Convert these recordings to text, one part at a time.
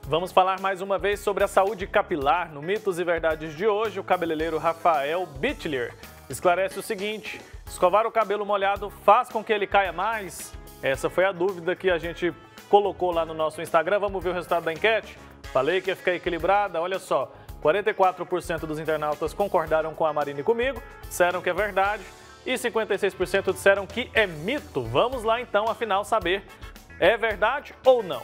Vamos falar mais uma vez sobre a saúde capilar. No Mitos e Verdades de hoje, o cabeleireiro Rafael Bittler esclarece o seguinte: escovar o cabelo molhado faz com que ele caia mais? Essa foi a dúvida que a gente colocou lá no nosso Instagram. Vamos ver o resultado da enquete? Falei que ia ficar equilibrada, olha só. 44% dos internautas concordaram com a Marina e comigo, disseram que é verdade, e 56% disseram que é mito. Vamos lá então, afinal, saber, é verdade ou não?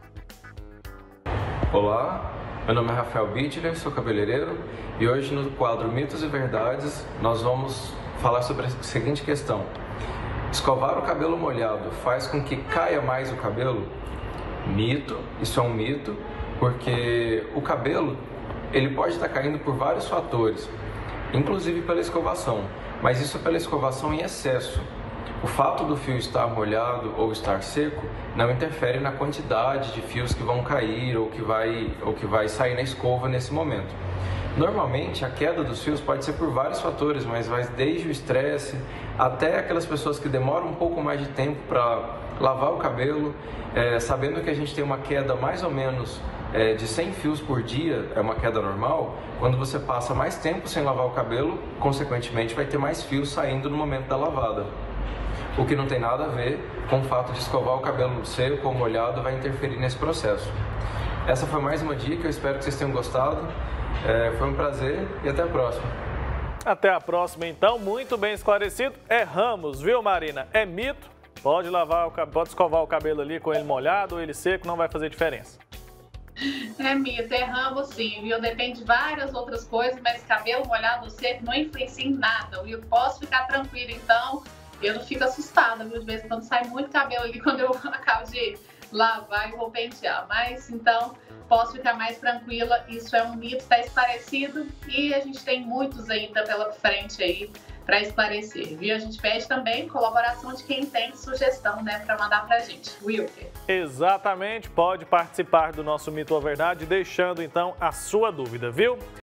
Olá, meu nome é Rafael Bittler, sou cabeleireiro e hoje no quadro Mitos e Verdades nós vamos falar sobre a seguinte questão: escovar o cabelo molhado faz com que caia mais o cabelo? Mito, isso é um mito, porque o cabelo ele pode estar caindo por vários fatores, inclusive pela escovação, mas isso é pela escovação em excesso. O fato do fio estar molhado ou estar seco não interfere na quantidade de fios que vão cair ou que vai sair na escova nesse momento. Normalmente a queda dos fios pode ser por vários fatores, mas vai desde o estresse até aquelas pessoas que demoram um pouco mais de tempo para lavar o cabelo, sabendo que a gente tem uma queda mais ou menos de 100 fios por dia, é uma queda normal. Quando você passa mais tempo sem lavar o cabelo, consequentemente vai ter mais fios saindo no momento da lavada. O que não tem nada a ver com o fato de escovar o cabelo seco ou molhado vai interferir nesse processo. Essa foi mais uma dica, eu espero que vocês tenham gostado. Foi um prazer e até a próxima. Até a próxima então, muito bem esclarecido. Erramos, viu, Marina? É mito, pode escovar o cabelo ali com ele molhado ou ele seco, não vai fazer diferença. É mito, erramos sim, viu? Depende de várias outras coisas, mas cabelo molhado ou seco não influencia em nada, viu? Posso ficar tranquila então. Eu não fico assustada, viu? De vez em quando sai muito cabelo ali quando eu acabo de lavar e vou pentear. Mas então posso ficar mais tranquila. Isso é um mito, está esclarecido e a gente tem muitos ainda pela frente aí para esclarecer, viu? A gente pede também colaboração de quem tem sugestão, né, para mandar pra gente. Wilker. Exatamente, pode participar do nosso Mito ou Verdade, deixando então a sua dúvida, viu?